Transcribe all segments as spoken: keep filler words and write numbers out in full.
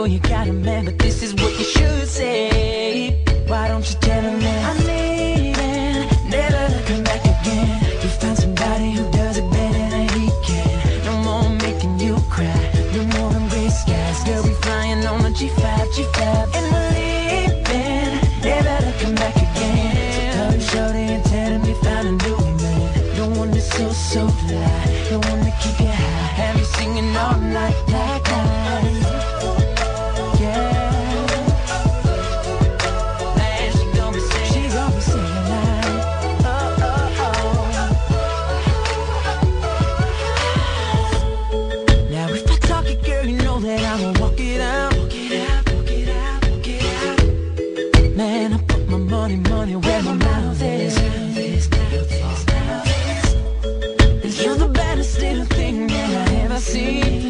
you got a man, but this is what you should say. Why don't you tell him that I'm leaving, never to come back again. You found somebody who does it better than he can. No more making you cry, no more than gray skies. Girl, we flying on a G five, G five, and we're leaving, never to come back again. So call him shorty and tell him you found a new man. The one that's so, so fly, the one that keep you high, have you singing all night like that. Money, money, where my mouth is. You're the baddest little thing that I ever see.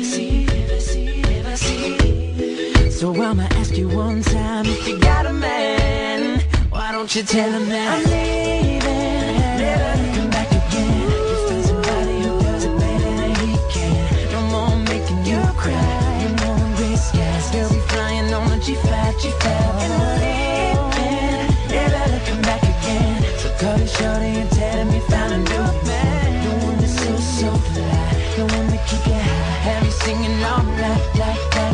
So I'ma ask you one time, if you got a man, why don't you tell him that I'm leaving, never to come back again. You found somebody who does it better than he can. No more making you cry, no more than gray skies. Girl, we flying on a G five, G five, and we're leaving, never to come back again. So call your shorty and tell him you found a new man. The one that's so, so fly, the one that keep you high, have you singing all night like that.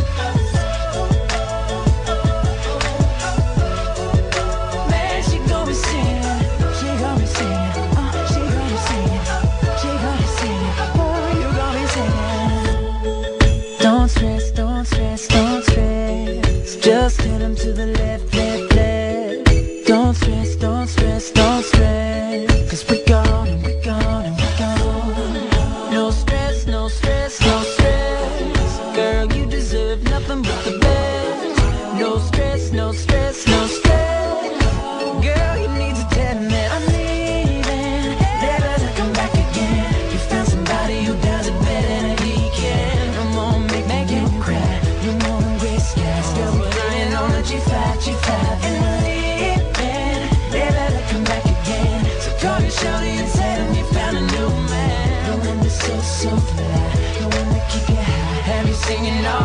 Man, she gon' be singing, she gon' be singing, uh, she gon' be singing, she gon' be singing, oh, you gon' be singing. Don't stress, don't stress, don't stress, just tell him to the left, left, left. Don't stress, don't stress, don't stress, cause we're gone and we're gone and we're gone. No stress, no stress, no stress, girl, you deserve nothing but the best. No stress, no stress, no stress, girl, you need to tell him that I'm leaving, never to come back again. You found somebody who does it better than he can. No more make, make you cry, no more than gray skies. Girl, we're flying on a G five, G five, and we're leaving, never to come back again. So call your shorty and tell him you found a new man. The one that's so, so fly, the one that keep you high, have you singing all